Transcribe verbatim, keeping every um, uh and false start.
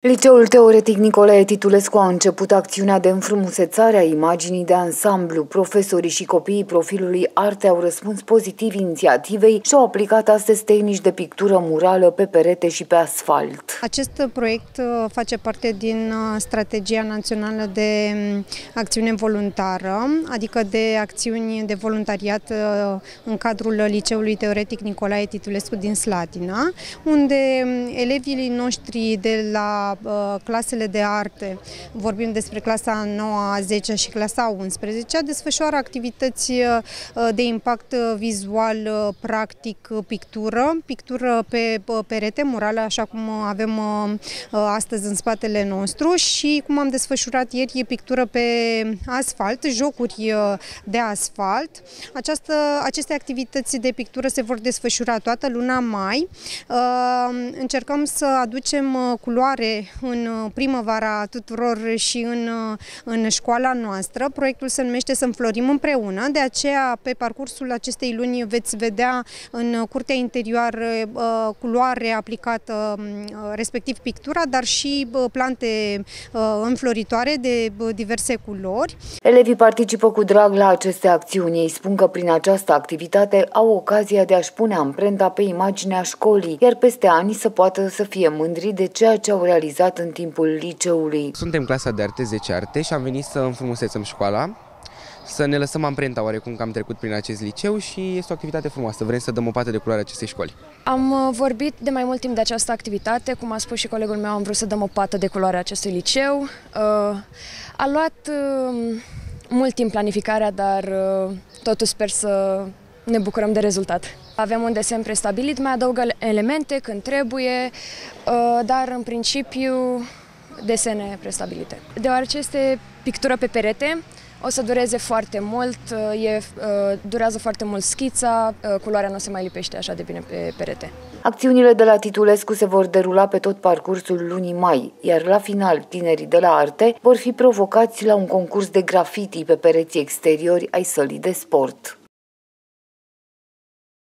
Liceul Teoretic Nicolae Titulescu a început acțiunea de înfrumusețare a imaginii de ansamblu. Profesorii și copiii profilului Arte au răspuns pozitiv inițiativei și au aplicat astăzi tehnici de pictură murală pe perete și pe asfalt. Acest proiect face parte din strategia națională de acțiune voluntară, adică de acțiuni de voluntariat în cadrul Liceului Teoretic Nicolae Titulescu din Slatina, unde elevii noștri de la clasele de arte, vorbim despre clasa nouă, a zecea și clasa a unsprezecea, desfășoară activități de impact vizual, practic, pictură, pictură pe perete, murală, așa cum avem astăzi în spatele nostru, și cum am desfășurat ieri, e pictură pe asfalt, jocuri de asfalt. Această, aceste activități de pictură se vor desfășura toată luna mai. Încercăm să aducem culoare în primăvara tuturor și în, în școala noastră. Proiectul se numește Să înflorim împreună, de aceea pe parcursul acestei luni veți vedea în curtea interioară culoare aplicată, respectiv pictura, dar și plante înfloritoare de diverse culori. Elevii participă cu drag la aceste acțiuni. Ei spun că prin această activitate au ocazia de a-și pune amprenta pe imaginea școlii, iar peste ani să poată să fie mândri de ceea ce au realizat în timpul liceului. Suntem clasa de arte zece arte și am venit să înfrumusețăm școala, să ne lăsăm amprenta oarecum că am trecut prin acest liceu și este o activitate frumoasă. Vrem să dăm o pată de culoare acestei școli. Am vorbit de mai mult timp de această activitate, cum a spus și colegul meu, am vrut să dăm o pată de culoare acestui liceu. A luat mult timp planificarea, dar totuși sper să ne bucurăm de rezultat. Avem un desen prestabilit, mai adăugă elemente când trebuie, dar în principiu desene prestabilite. Deoarece este pictură pe perete, o să dureze foarte mult, e, durează foarte mult schița, culoarea nu se mai lipește așa de bine pe perete. Acțiunile de la Titulescu se vor derula pe tot parcursul lunii mai, iar la final tinerii de la Arte vor fi provocați la un concurs de graffiti pe pereții exteriori ai sălii de sport.